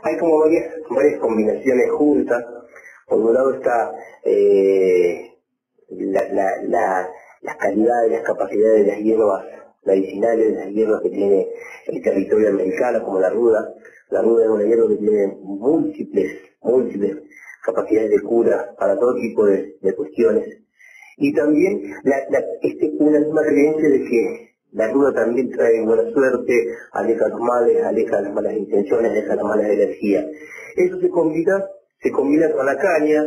hay como varias combinaciones juntas. Por un lado está las calidades, las capacidades de las hierbas medicinales, las hierbas que tiene el territorio americano, como la ruda. La ruda es una hierba que tiene múltiples capacidades de cura para todo tipo de cuestiones. Y también una misma creencia de que la ruda también trae buena suerte, aleja los males, aleja las malas intenciones, aleja las malas energías. Eso se combina con la caña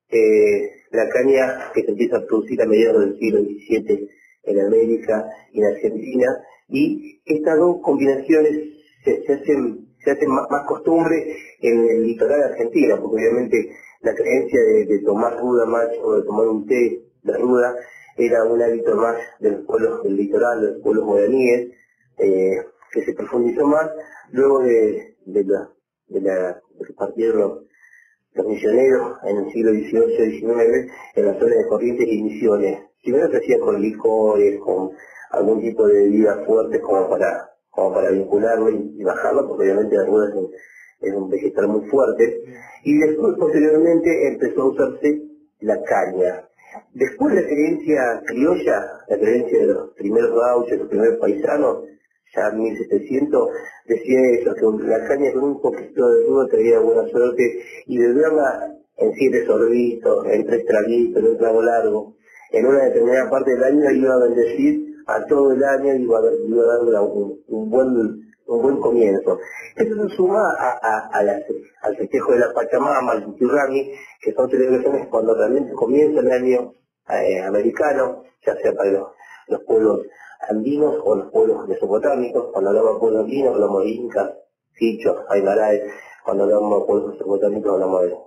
que se empieza a producir a mediados del siglo XVII en América y en Argentina, y estas dos combinaciones se hacen más costumbre en el litoral argentino, porque obviamente la creencia de tomar ruda más o de tomar un té de ruda era un hábito más de los pueblos del litoral, de los pueblos guaraníes, que se profundizó más luego de que partieron los misioneros en el siglo XVIII-XIX en las zonas de Corrientes y Misiones. Primero se hacía con licores, con algún tipo de bebida fuerte como para vincularlo y bajarlo, porque obviamente la ruda es un vegetal muy fuerte. Y después, posteriormente, empezó a usarse la caña. Después la creencia criolla, la creencia de los primeros gauchos, los primeros paisanos, ya en 1700, decía eso, que la caña con un poquito de ruda traía buena suerte, y beberla en 7 sorbitos, en 3 traguitos, en un trago largo, en una determinada parte del año iba a bendecir a todo el año y iba a darle un buen comienzo. Eso se suma al festejo de la Pachamama, al Inti-Raymi, que son celebraciones cuando realmente comienza el año americano, ya sea para los pueblos andinos o los pueblos mesopotámicos. Cuando hablamos de pueblos andinos hablamos de incas, sichos, aymaraes. Cuando hablamos de pueblos mesopotámicos hablamos de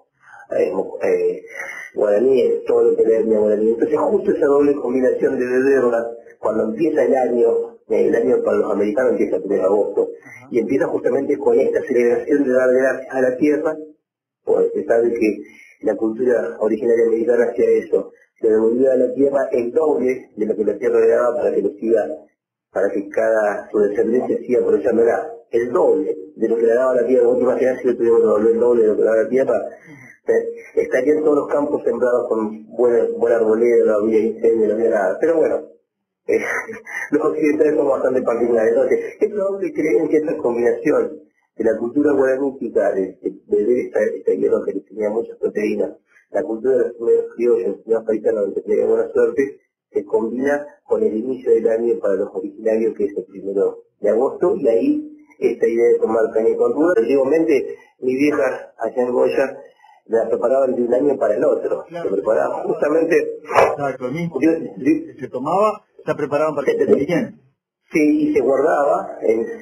guaraníes, todo lo que es la etnia guaraní. Entonces justo esa doble combinación de beberla, cuando empieza el año para los americanos empieza el 1 de agosto, y empieza justamente con esta celebración de dar gracias a la tierra, pues se sabe que la cultura originaria americana hacía eso, se devolvía a la tierra el doble de lo que la tierra le daba para que su descendencia siga aprovechándola, el doble de lo que le daba la tierra. ¿Vos te imaginás si le tuviéramos que devolver el doble de lo que le daba la tierra? Estarían todos los campos sembrados con buena arboleda, no había incendio, no había nada. Pero bueno, los occidentales son bastante particulares. Entonces, esta doble creencia, esta combinación de la cultura guaranítica, de esta hierba que tenía muchas proteínas, la cultura de los primeros criollos, los primeros paisanos que tenían buena suerte, se combina con el inicio del año para los originarios, que es el 1 de agosto, y ahí esta idea de tomar caña con ruda. Antiguamente, mi vieja allá en Goya la preparaban de un año para el otro. Claro. Se preparaba justamente... Exacto, lo mismo que se tomaba, se preparaban para que se bien. Sí, y se guardaba.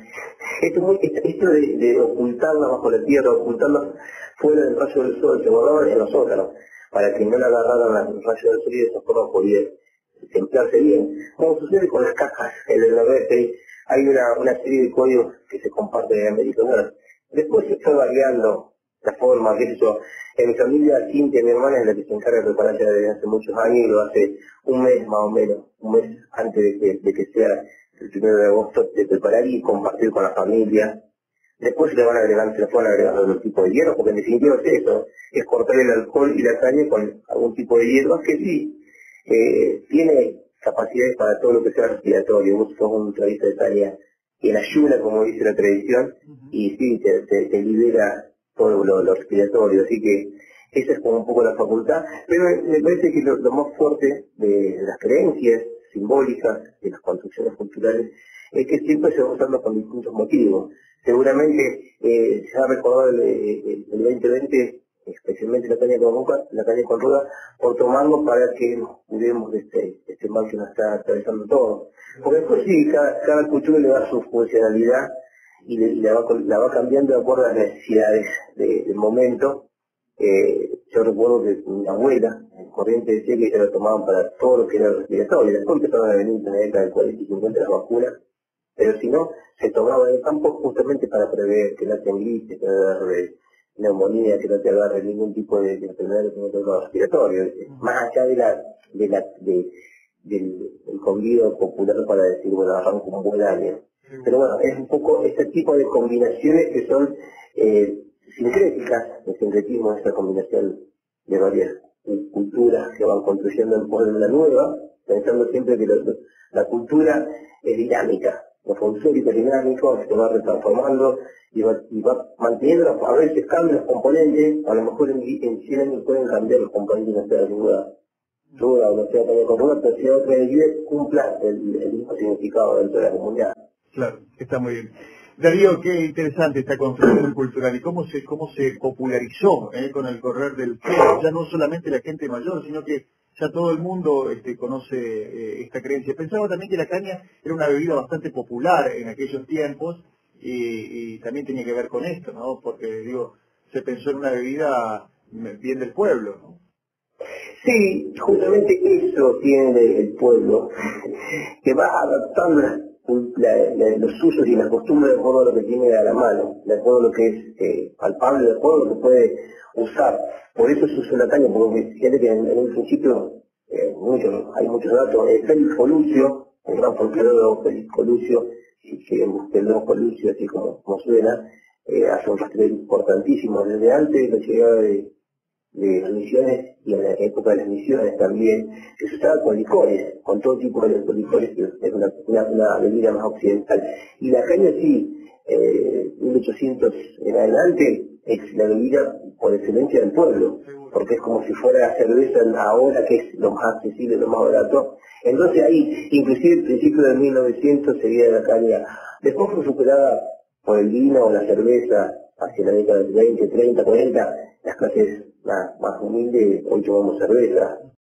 Esto de ocultarla bajo la tierra, ocultarla fuera del rayo del sol, se guardaba en los sótanos, para que no la agarraran los rayos del sol, y de esa forma podía templarse bien. Como sucede con las cajas en el noroeste, hay una serie de códigos que se comparten en América. Bueno, después se fue variando la forma, qué sé yo. En mi familia, Cintia, mi hermana, es la que se encarga de preparar ya desde hace muchos años, y lo hace un mes más o menos, un mes antes de que sea el 1 de agosto, de preparar y compartir con la familia. Después se le van agregando otro tipo de hierbas, porque en definitiva es eso, es cortar el alcohol y la caña con algún tipo de hierbas que sí tiene capacidades para todo lo que sea respiratorio. Vos sos un travieso de caña en ayuna, como dice la tradición, y sí, te libera todo lo respiratorio, así que esa es como un poco la facultad. Pero me parece que lo más fuerte de las creencias simbólicas, de las construcciones culturales, es que siempre se va usando con distintos motivos. Seguramente se ha recordado el 2020, especialmente la caña con ruda, por tomarlo para que nos curemos de este mal que nos está atravesando todo. Porque después sí, cada cultura le da su funcionalidad y la va cambiando de acuerdo a las necesidades del momento. Yo recuerdo que mi abuela en Corrientes decía que ellos lo tomaban para todo lo que era respiratorio, y después empezaron a venir en la década del 40 y 50 las vacunas, pero si no, se tomaba en el campo justamente para prever que no te englice, que no te agarre neumonía, que no te agarre ningún tipo de enfermedad que no te agarre respiratorio, más allá del convivio popular para decir, bueno, arranco un buen año. Pero bueno, es un poco este tipo de combinaciones que son sincrética, el sincretismo es esa combinación de varias culturas que van construyendo en pos de una nueva, pensando siempre que la cultura es dinámica, es un sólido dinámico, se va retransformando y va manteniendo a veces cambios los componentes, a lo mejor en 100 años pueden cambiar los componentes y no sea ninguna duda o no sea también con una, pero si otra de 10 cumpla el mismo significado dentro de la comunidad. Claro, está muy bien. Darío, qué interesante esta construcción cultural y cómo se popularizó con el correr del tiempo. Ya no solamente la gente mayor, sino que ya todo el mundo conoce esta creencia. Pensaba también que la caña era una bebida bastante popular en aquellos tiempos y también tenía que ver con esto, ¿no? Porque, digo, se pensó en una bebida bien del pueblo, ¿no? Sí, justamente eso tiene el pueblo, que va adaptando los usos y las costumbres de acuerdo a lo que tiene a la mano, de acuerdo a lo que es palpable, de acuerdo a lo que puede usar. Por eso se usa la caña, porque fíjate que en un principio hay muchos datos. Félix Colucio, el gran folclólogo Félix Colucio, si quieren busquen los Colucio, así como suena, hace un rastreo importantísimo desde antes de la llegada de las misiones y en la época de las misiones también, que se usaba con licores, con todo tipo de licores, que es una bebida más occidental. Y la caña sí, 1800 en adelante, es la bebida por excelencia del pueblo, porque es como si fuera cerveza ahora, que es lo más accesible, lo más barato. Entonces ahí, inclusive el principio de 1900 seguía la caña. Después fue superada por el vino o la cerveza hacia la década del 20, 30, 40, las clases más humildes hoy tomamos cerveza.